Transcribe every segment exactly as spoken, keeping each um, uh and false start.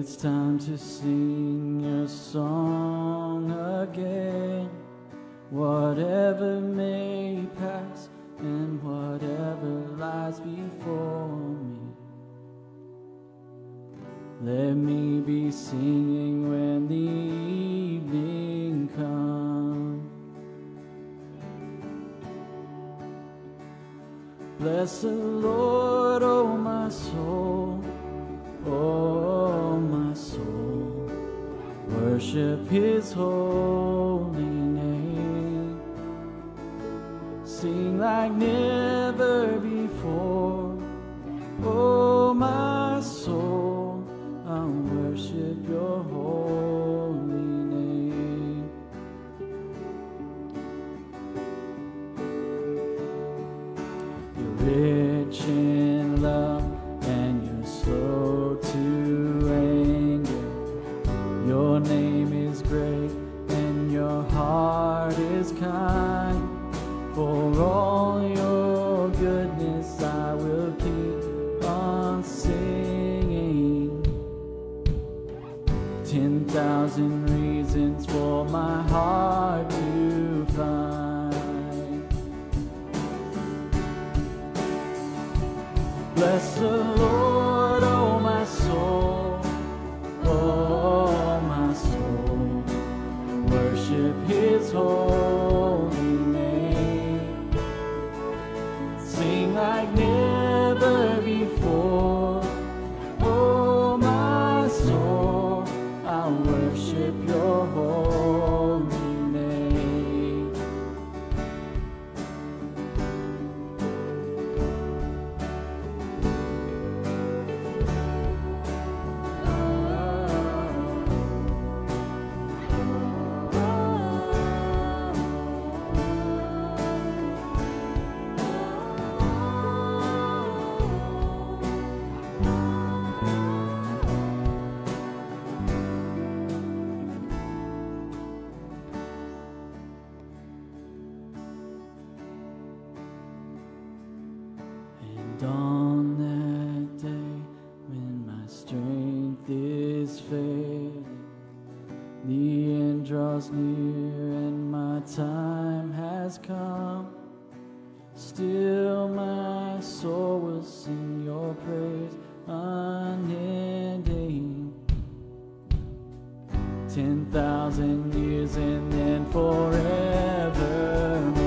It's time to sing your song again. Whatever may pass and whatever lies before me, let me be singing when the evening comes. Bless the Lord, oh my soul, oh my soul, worship his holy name. Sing like never before, oh my soul, I'll worship your holy name. You're rich in love and you're slow to anger. Your name is great and your heart is kind. For all your goodness I will keep on singing. Ten thousand reasons for my heart to find. Bless the Lord, oh my soul, oh my soul, worship his holy name. Sing like never before, oh my soul, I'll worship your holy name. And on that day when my strength is failing, the end draws near and my time has come, still my soul will sing your praise unending. Ten thousand years and then forevermore.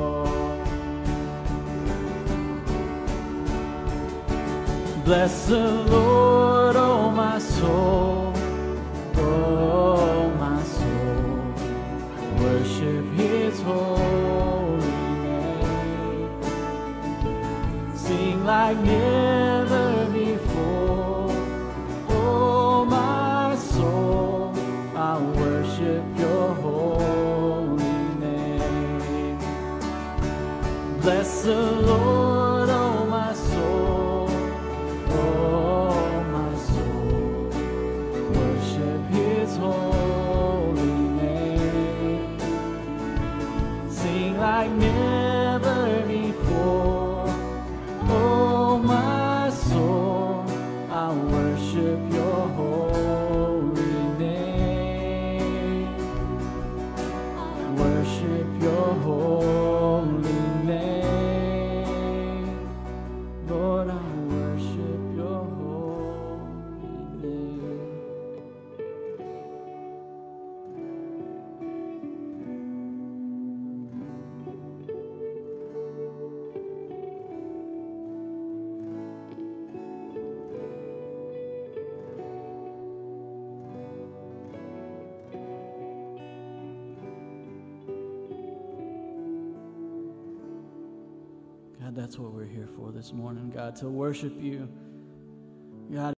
Bless the Lord, oh my soul, oh my soul, worship his holy name. Sing like never before, oh my soul, I'll worship your holy name. Bless the Lord, oh my soul, oh my soul, worship his holy name. Sing like never before, oh my soul, I'll worship your holy name. Worship your holy name. Lord, I worship your holy name. God, that's what we're here for this morning, God, to worship you. God,